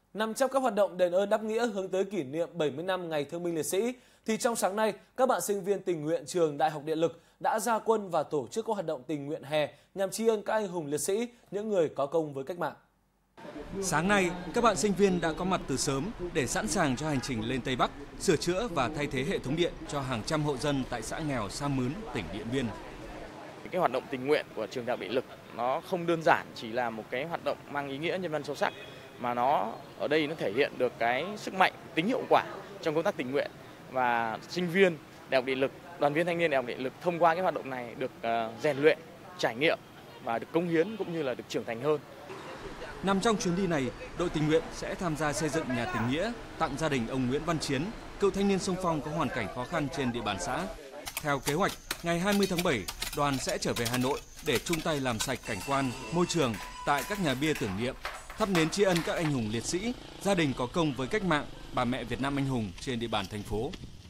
Nằm trong các hoạt động đền ơn đáp nghĩa hướng tới kỷ niệm 70 năm Ngày Thương binh Liệt sĩ, thì trong sáng nay, các bạn sinh viên tình nguyện trường Đại học Điện lực đã ra quân và tổ chức các hoạt động tình nguyện hè nhằm tri ân các anh hùng liệt sĩ, những người có công với cách mạng. Sáng nay, các bạn sinh viên đã có mặt từ sớm để sẵn sàng cho hành trình lên Tây Bắc, sửa chữa và thay thế hệ thống điện cho hàng trăm hộ dân tại xã nghèo Sa Mướn, tỉnh Điện Biên. Cái hoạt động tình nguyện của trường Đại học Điện lực nó không đơn giản chỉ là một cái hoạt động mang ý nghĩa nhân văn sâu sắc, mà nó ở đây nó thể hiện được cái sức mạnh, tính hiệu quả trong công tác tình nguyện, và sinh viên Đại học Điện lực, đoàn viên thanh niên Đại học Điện lực thông qua cái hoạt động này được rèn luyện, trải nghiệm và được cống hiến cũng như là được trưởng thành hơn. Nằm trong chuyến đi này, đội tình nguyện sẽ tham gia xây dựng nhà tình nghĩa, tặng gia đình ông Nguyễn Văn Chiến, cựu thanh niên xung phong có hoàn cảnh khó khăn trên địa bàn xã. Theo kế hoạch, ngày 20 tháng 7, đoàn sẽ trở về Hà Nội để chung tay làm sạch cảnh quan, môi trường tại các nhà bia tưởng niệm, thắp nến tri ân các anh hùng liệt sĩ, gia đình có công với cách mạng, bà mẹ Việt Nam anh hùng trên địa bàn thành phố.